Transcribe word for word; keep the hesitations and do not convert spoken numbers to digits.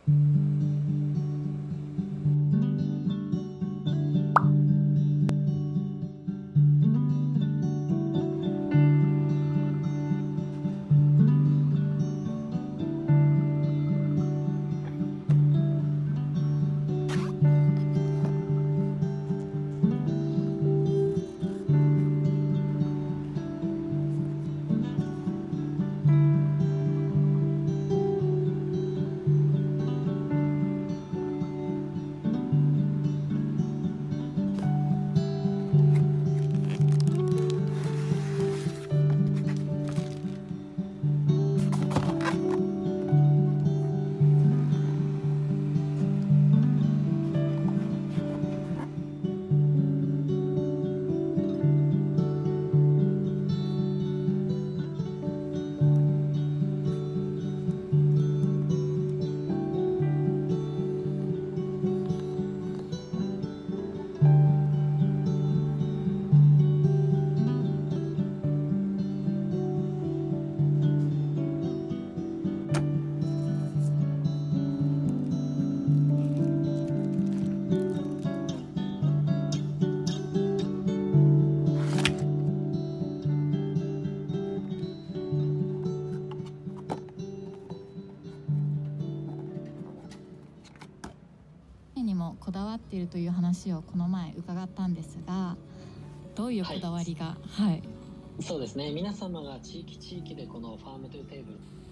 にもこだわっているという話をこの前伺ったんですが、どういうこだわりが、はい、 はい、そうですね、皆様が地域地域でこのファームトゥーテーブル